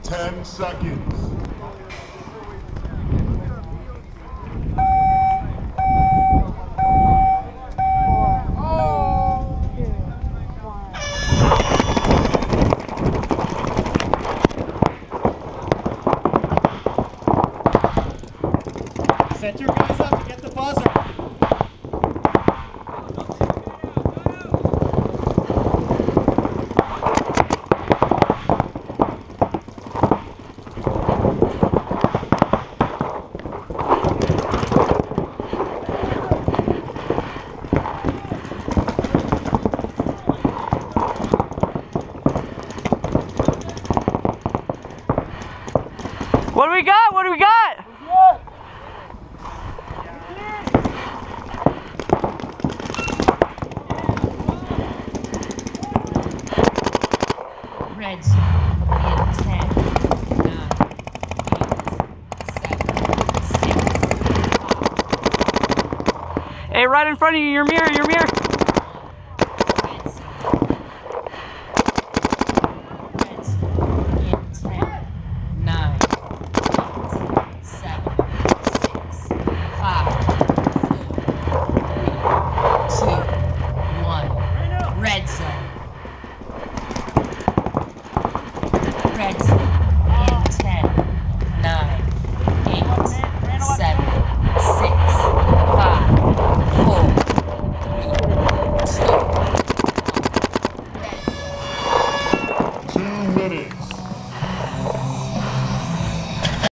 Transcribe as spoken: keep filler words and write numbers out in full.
ten seconds. Set your guys up to get the buzzer. What do we got? What do we got? Redzone in ten, nine, eight, seven, six, five. Hey, right in front of you, your mirror, your mirror.